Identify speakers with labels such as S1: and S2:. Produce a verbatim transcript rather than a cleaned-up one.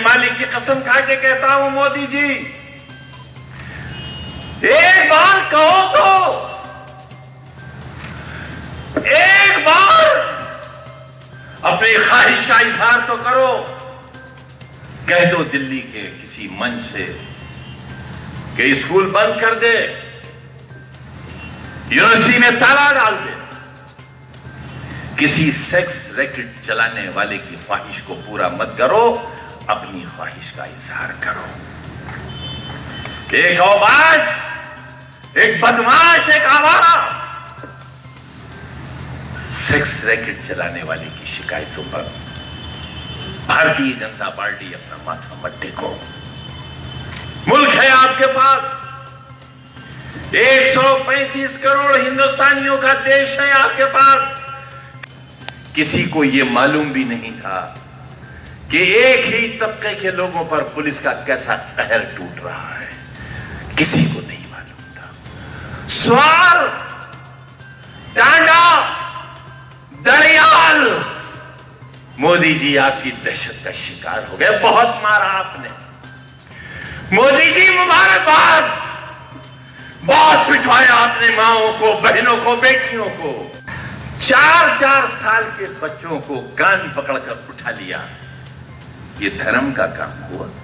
S1: मालिक की कसम खा के कहता हूं मोदी जी, एक बार कहो तो, एक बार अपनी ख्वाहिश का इजहार तो करो। कह दो दिल्ली के किसी मंच से कि स्कूल बंद कर दे, यूनिवर्सिटी में ताला डाल दे, किसी सेक्स रैकेट चलाने वाले की ख्वाहिश को पूरा मत करो, अपनी ख्वाहिश का इजहार करो। एक औबाज, एक बदमाश, एक आवारा सेक्स रैकेट चलाने वाले की शिकायतों पर भारतीय जनता पार्टी अपना माथा मत टेको। मुल्क है आपके पास, एक सौ पैंतीस करोड़ हिंदुस्तानियों का देश है आपके पास। किसी को यह मालूम भी नहीं था कि एक ही तबके के लोगों पर पुलिस का कैसा कहर टूट रहा है, किसी को नहीं मालूम था। स्वार, टांडा, दरियाल, मोदी जी आपकी दहशत का शिकार हो गए। बहुत मारा आपने मोदी जी, मुबारकबाद। बहुत पिटवाया आपने माओं को, बहनों को, बेटियों को। चार चार साल के बच्चों को कान पकड़कर उठा लिया। ये धर्म का काम हुआ?